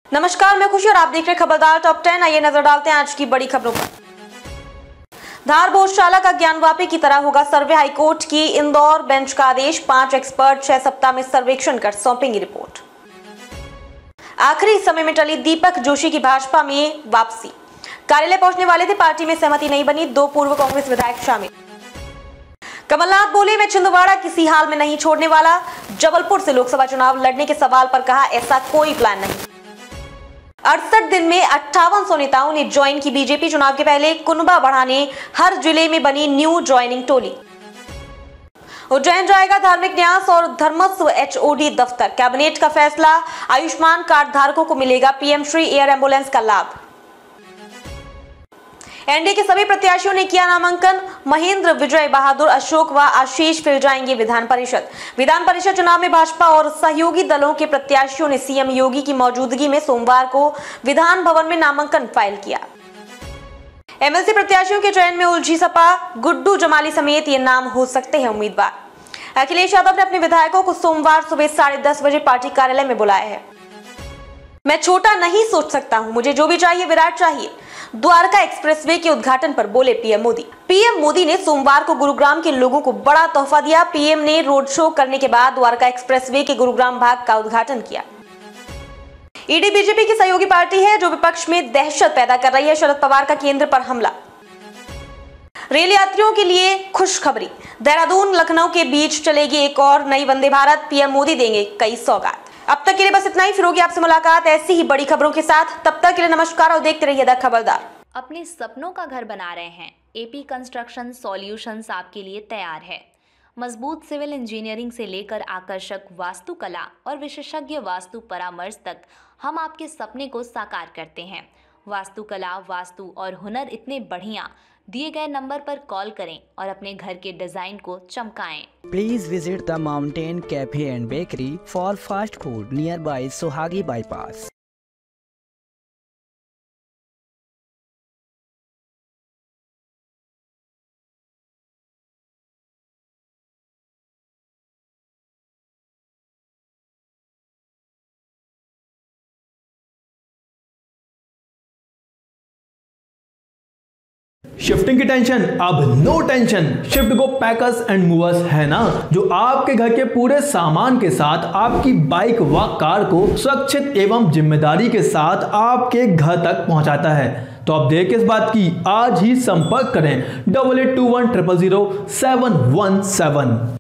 नमस्कार, मैं खुशी और आप देख रहे हैं खबरदार टॉप 10। आइए नजर डालते हैं आज की बड़ी खबरों पर। धार बोधशाला का ज्ञानवापी की तरह होगा सर्वे। हाईकोर्ट की इंदौर बेंच का आदेश। 5 एक्सपर्ट 6 सप्ताह में सर्वेक्षण कर सौंपेंगी रिपोर्ट। आखिरी समय में टली दीपक जोशी की भाजपा में वापसी। कार्यालय पहुंचने वाले थे, पार्टी में सहमति नहीं बनी। 2 पूर्व कांग्रेस विधायक शामिल। कमलनाथ बोले, मैं छिंदवाड़ा किसी हाल में नहीं छोड़ने वाला। जबलपुर से लोकसभा चुनाव लड़ने के सवाल पर कहा, ऐसा कोई प्लान नहीं। 68 दिन में 5800 नेताओं ने ज्वाइन की बीजेपी। चुनाव के पहले कुनबा बढ़ाने हर जिले में बनी न्यू ज्वाइनिंग टोली। उज्जैन जाएगा धार्मिक न्यास और धर्मस्व HOD दफ्तर। कैबिनेट का फैसला, आयुष्मान कार्ड धारकों को मिलेगा पीएम श्री एयर एम्बुलेंस का लाभ। एनडीए के सभी प्रत्याशियों ने किया नामांकन। महेंद्र, विजय बहादुर, अशोक व आशीष फिर जाएंगे विधान परिषद। विधान परिषद चुनाव में भाजपा और सहयोगी दलों के प्रत्याशियों ने सीएम योगी की मौजूदगी में सोमवार को विधान भवन में नामांकन फाइल किया। एमएलसी प्रत्याशियों के चयन में उलझी सपा। गुड्डू जमाली समेत ये नाम हो सकते हैं उम्मीदवार। अखिलेश यादव ने अपने विधायकों को सोमवार सुबह 10:30 बजे पार्टी कार्यालय में बुलाया है। मैं छोटा नहीं सोच सकता हूं, मुझे जो भी चाहिए विराट चाहिए। द्वारका एक्सप्रेसवे के उद्घाटन पर बोले पीएम मोदी। पीएम मोदी ने सोमवार को गुरुग्राम के लोगों को बड़ा तोहफा दिया। पीएम ने रोड शो करने के बाद द्वारका एक्सप्रेसवे के गुरुग्राम भाग का उद्घाटन किया। ईडी बीजेपी की सहयोगी पार्टी है जो विपक्ष में दहशत पैदा कर रही है। शरद पवार का केंद्र पर हमला। रेल यात्रियों के लिए खुशखबरी। देहरादून लखनऊ के बीच चलेगी एक और नई वंदे भारत। पीएम मोदी देंगे कई सौगात। अब तक के लिए बस इतना ही। फिर होगी आपसे मुलाकात ऐसी ही बड़ी खबरों के साथ। तब तक के लिए नमस्कार और देखते रहिए द खबरदार। अपने सपनों का घर बना रहे हैं? एपी कंस्ट्रक्शन सॉल्यूशंस आपके लिए तैयार है। मजबूत सिविल इंजीनियरिंग से लेकर आकर्षक वास्तुकला और विशेषज्ञ वास्तु परामर्श तक हम आपके सपने को साकार करते हैं। वास्तुकला, वास्तु और हुनर इतने बढ़िया। दिए गए नंबर पर कॉल करें और अपने घर के डिजाइन को चमकाएं। Please visit the Mountain Cafe and Bakery for fast food nearby Sohagi Bypass. Shifting की टेंशन अब no tension. Shift Go Packers and Movers है ना, जो आपके घर के पूरे सामान के साथ आपकी बाइक व कार को सुरक्षित एवं जिम्मेदारी के साथ आपके घर तक पहुंचाता है। तो अब देर किस बात की, आज ही संपर्क करें 8821 000 717।